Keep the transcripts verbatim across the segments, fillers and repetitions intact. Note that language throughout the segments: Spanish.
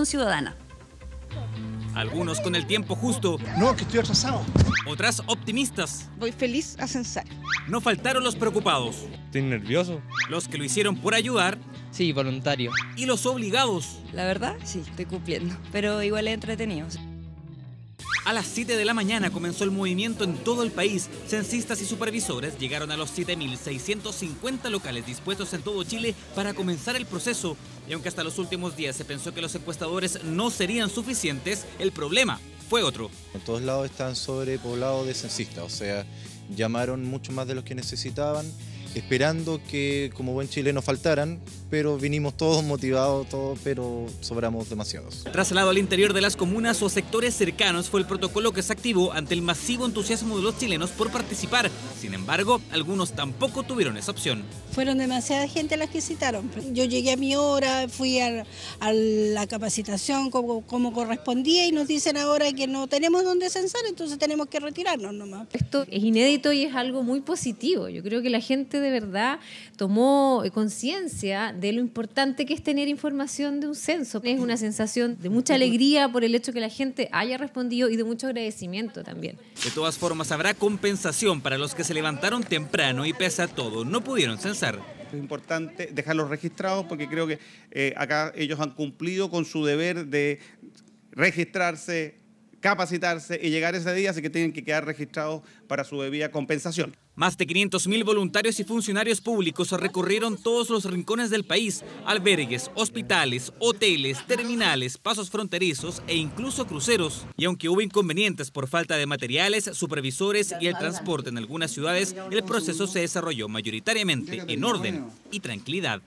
gestión ciudadana. Algunos con el tiempo justo. No, que estoy atrasado. Otras optimistas. Voy feliz a censar. No faltaron los preocupados. Estoy nervioso. Los que lo hicieron por ayudar. Sí, voluntario. Y los obligados. La verdad, sí, estoy cumpliendo, pero igual es entretenido. A las siete de la mañana comenzó el movimiento en todo el país. Censistas y supervisores llegaron a los siete mil seiscientos cincuenta locales dispuestos en todo Chile para comenzar el proceso. Y aunque hasta los últimos días se pensó que los encuestadores no serían suficientes, el problema fue otro. En todos lados están sobrepoblados de censistas, o sea, llamaron mucho más de los que necesitaban, esperando que como buen chileno faltaran, pero vinimos todos motivados, todos, pero sobramos demasiados. Traslado al interior de las comunas o sectores cercanos fue el protocolo que se activó ante el masivo entusiasmo de los chilenos por participar. Sin embargo, algunos tampoco tuvieron esa opción. Fueron demasiada gente las que citaron. Yo llegué a mi hora, fui a, a la capacitación como, como correspondía y nos dicen ahora que no tenemos dónde censar, entonces tenemos que retirarnos nomás. Esto es inédito y es algo muy positivo. Yo creo que la gente de verdad tomó conciencia de lo importante que es tener información de un censo. Es una sensación de mucha alegría por el hecho que la gente haya respondido y de mucho agradecimiento también. De todas formas, habrá compensación para los que se levantaron temprano y pese a todo no pudieron censar. Es importante dejarlos registrados porque creo que eh, acá ellos han cumplido con su deber de registrarse, capacitarse y llegar ese día, así que tienen que quedar registrados para su debida compensación. Más de quinientos mil voluntarios y funcionarios públicos recorrieron todos los rincones del país, albergues, hospitales, hoteles, terminales, pasos fronterizos e incluso cruceros. Y aunque hubo inconvenientes por falta de materiales, supervisores y el transporte en algunas ciudades, el proceso se desarrolló mayoritariamente en orden y tranquilidad.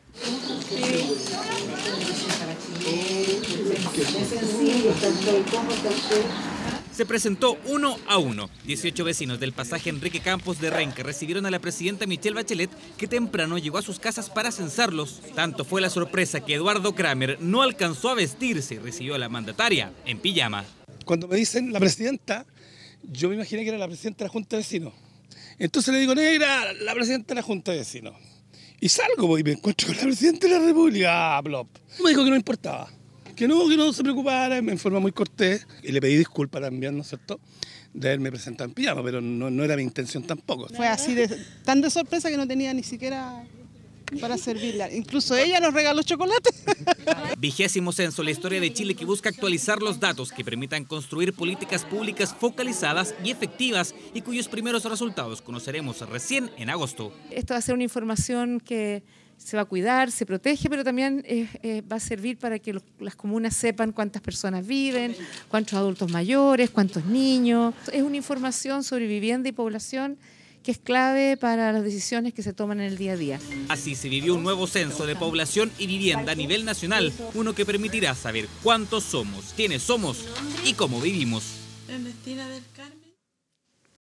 Se presentó uno a uno. dieciocho vecinos del pasaje Enrique Campos de Renque recibieron a la presidenta Michelle Bachelet, que temprano llegó a sus casas para censarlos. Tanto fue la sorpresa que Eduardo Kramer no alcanzó a vestirse y recibió a la mandataria en pijama. Cuando me dicen la presidenta, yo me imaginé que era la presidenta de la Junta de Vecinos. Entonces le digo, negra, la presidenta de la Junta de Vecinos. Y salgo y me encuentro con la presidenta de la República. Plop. Me dijo que no importaba. Que no, que no se preocupara, en forma muy cortés. Y le pedí disculpas también, ¿no es cierto?, de haberme presentado en pijama, pero no, no era mi intención tampoco. Fue así, de, tan de sorpresa que no tenía ni siquiera para servirla. Incluso ella nos regaló chocolate. Vigésimo censo, la historia de Chile, que busca actualizar los datos que permitan construir políticas públicas focalizadas y efectivas y cuyos primeros resultados conoceremos recién en agosto. Esto va a ser una información que se va a cuidar, se protege, pero también eh, eh, va a servir para que los, las comunas sepan cuántas personas viven, cuántos adultos mayores, cuántos niños. Es una información sobre vivienda y población que es clave para las decisiones que se toman en el día a día. Así se vivió un nuevo censo de población y vivienda a nivel nacional, uno que permitirá saber cuántos somos, quiénes somos y cómo vivimos. Ernestina del Carmen.